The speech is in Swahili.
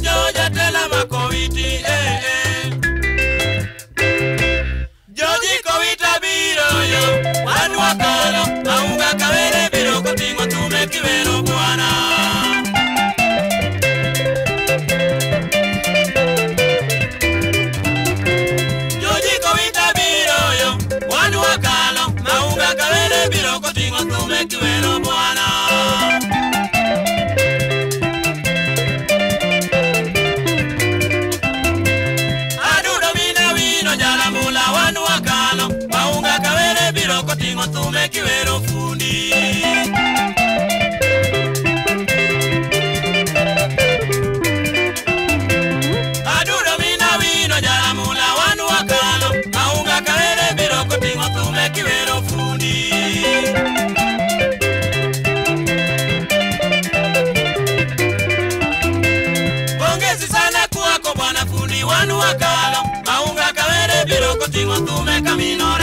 Joja tela makoviti Joji kovita biro yo Wanu wakalo Maunga kawere biro kotingo tume kivero buana Joji kovita biro yo Wanu wakalo Maunga kawere biro kotingo tume kivero buana Kotingo tume kiwero fundi Aduda mina wino jaramula wanu wakalo Maunga kawere biro kotingo tume kiwero fundi Pongezi sana kuwako bwana fundi wanu wakalo Maunga kawere biro kotingo tume kamino